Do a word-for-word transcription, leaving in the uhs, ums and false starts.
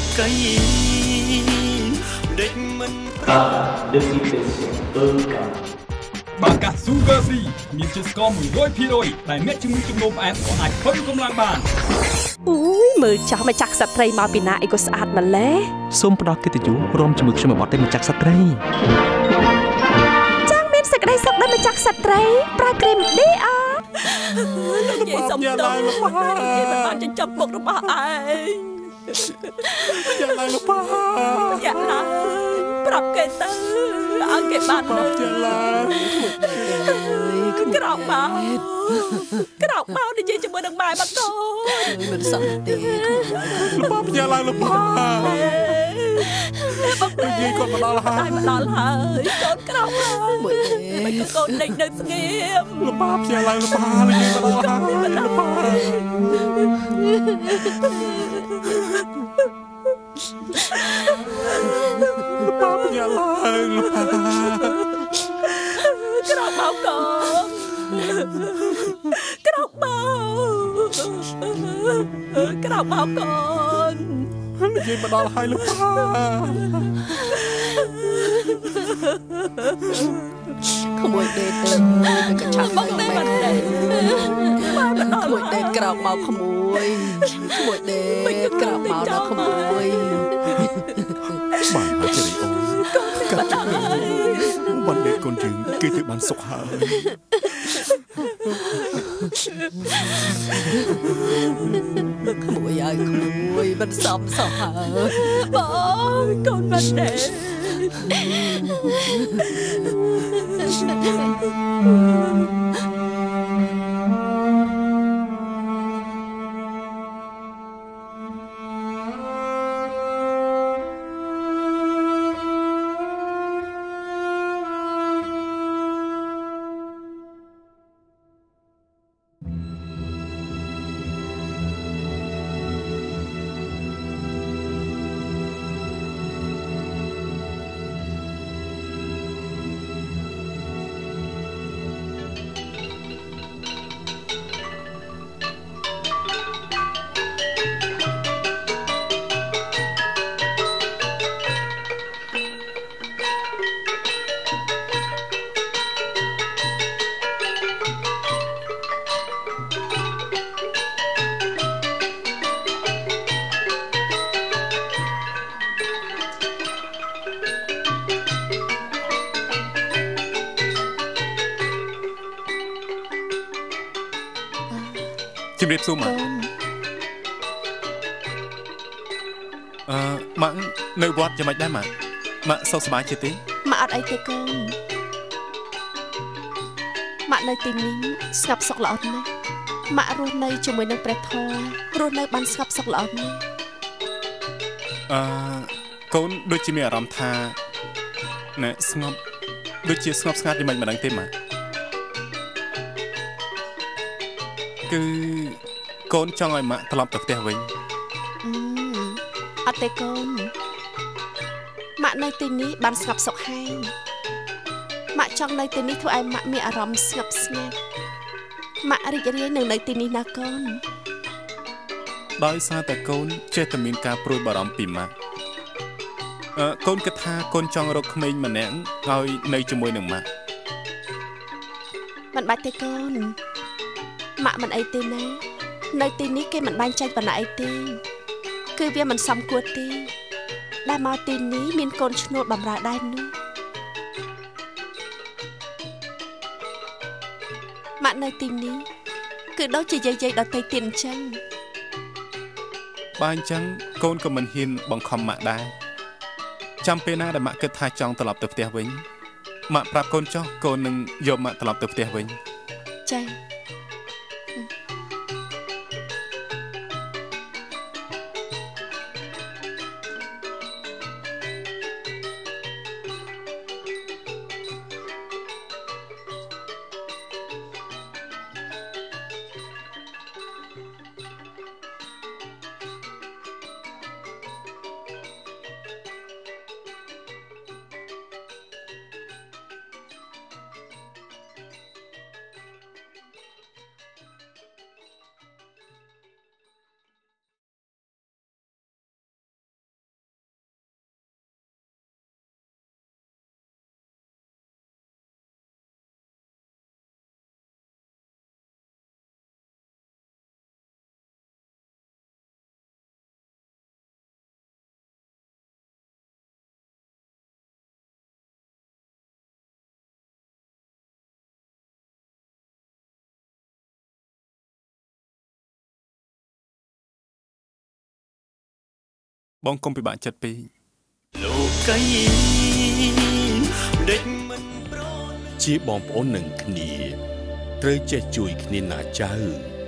cây địch mình ta được đi về ơn cả bà cả Sugar Free មានជាតិស្ករ một trămភាគរយ ដែលអ្នកជំងឺជំងឺផ្អែមក៏អាចធ្វើកម្លាំងបានអូយមើលចាស់មកចាក់សត្រីមកពីណាអីក៏ស្អាតម្ល៉េះសូមផ្ដល់កិត្តិយសរួមជាមួយខ្ញុំបត់ទៅមកចាក់សត្រីចាំមានសេចក្តីសុខដល់មកចាក់សត្រីប្រើគ្រីម ឌី អា លោកយាយសុំទោសយាយមិនបានចិញ្ចឹមពុករបស់ឯងយ៉ាងណាលោកប៉ាយ៉ាងណាប្រាប់គេទៅឲ្យគេបានប្រាប់យ៉ាងណាក្រោកមកក្រោកមកនិយាយជាមួយនឹងម៉ែមកកូនមិនសន្តិលោកប៉ាយ៉ាងណាលោកប៉ានិយាយគាត់មកដល់ហើយមកដល់ហើយកូនក្រោកមកមួយមិនកូនដេកនៅស្ងៀមលោកប៉ាយ៉ាងណាលោកប៉ានិយាយមកដល់ហើយលោកប៉ាលោកប៉ាយ៉ាងណាលោកប៉ាក្រោកមកកូនក្រោកមកក្រោកមកកូននិយាយមកដល់ហើយលោកប៉ាក្មួយដេតទៅកញ្ឆាក់មកតែមិនដែរមកដល់ក្មួយដេតក្រោកមកក្មួយក្មួយដេតក្រោកមកដល់ក្មួយបានហើយជេរីអូកាត់បានដេតកូនយើងគេទៅបានសុខហើយក្មួយហើយក្មួយមិនសមសោះហើយបងកូនមិនដែរជំរាបសួរម៉ាក់អឺម៉ាក់នៅវត្តយ៉ាងម៉េចដែរម៉ាក់ម៉ាក់សុខសប្បាយជាទេម៉ាក់អត់អីទេកូនម៉ាក់នៅទីនេះស្ងប់សុខល្អណាស់ម៉ាក់រស់នៅជាមួយនឹងព្រះធម៌រស់នៅបានស្ងប់សុខល្អណាស់អឺកូនដូចជាមានអារម្មណ៍ថាណែស្ងប់ដូចជាស្ងប់ស្ងាត់យ៉ាងម៉េចមិនដឹងទេម៉ាក់គឺកូនចង់ឲ្យម៉ាក់ត្រឡប់ទៅផ្ទះវិញអត់ទេកូនម៉ាក់នៅទីនេះបានស្ងប់សុខហើយម៉ាក់ចង់នៅទីនេះធ្វើឲ្យម៉ាក់មានអារម្មណ៍ស្ងប់ស្ងាត់ម៉ាក់រីករាយនឹងនៅទីនេះណាកូនដោយសារតែកូនចេះតែមានការព្រួយបារម្ភពីម៉ាក់អឺកូនគិតថាកូនចង់រកក្មេងម្នាក់ឲ្យនៅជាមួយនឹងម៉ាក់មិនបាច់ទេកូនម៉ាក់មិនអីទេណានៅទីនេះគេមិនបាញ់ចាច់បណ្ណាអីទេគឺវាមិនសមគួរទេដែលមកទីនេះមានកូនឈ្នួលបម្រើដែរនោះម៉ាក់នៅទីនេះគឺដូចជាយាយយាយដទៃទៀតអញ្ចឹងបើអញ្ចឹងកូនក៏មិនហ៊ានបង្ខំម៉ាក់ដែរចាំពេលណាដែលម៉ាក់គិតថាចង់ត្រឡប់ទៅផ្ទះវិញម៉ាក់ប្រាប់កូនចុះកូននឹងយកម៉ាក់ត្រឡប់ទៅផ្ទះវិញចា៎បងកុំពិបាកចិត្តពេកលោកីដេចមិនប្រជាបងប្អូននឹងគ្នាត្រូវចេះជួយគ្នាណាចៅ